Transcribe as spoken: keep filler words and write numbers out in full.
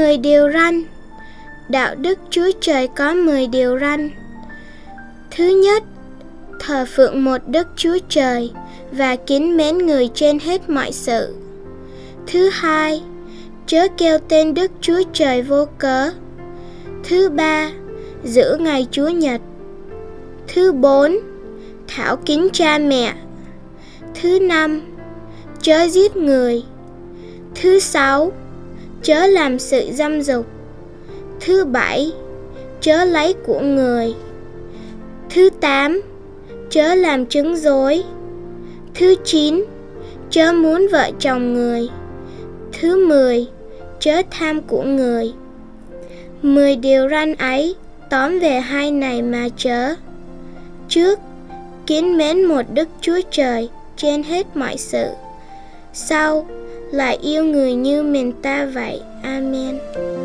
Mười điều răn. Đạo đức Chúa Trời có mười điều răn. Thứ nhất, thờ phượng một Đức Chúa Trời và kính mến người trên hết mọi sự. Thứ hai, chớ kêu tên Đức Chúa Trời vô cớ. Thứ ba, giữ ngày Chúa Nhật. Thứ bốn, thảo kính cha mẹ. Thứ năm, chớ giết người. Thứ sáu, chớ làm sự dâm dục. Thứ bảy, chớ lấy của người. Thứ tám, chớ làm chứng dối. Thứ chín, chớ muốn vợ chồng người. Thứ mười, chớ tham của người. Mười điều răn ấy tóm về hai này mà chớ. Trước, kính mến một Đức Chúa Trời trên hết mọi sự. Sau, lại yêu người như mình ta vậy. Amen.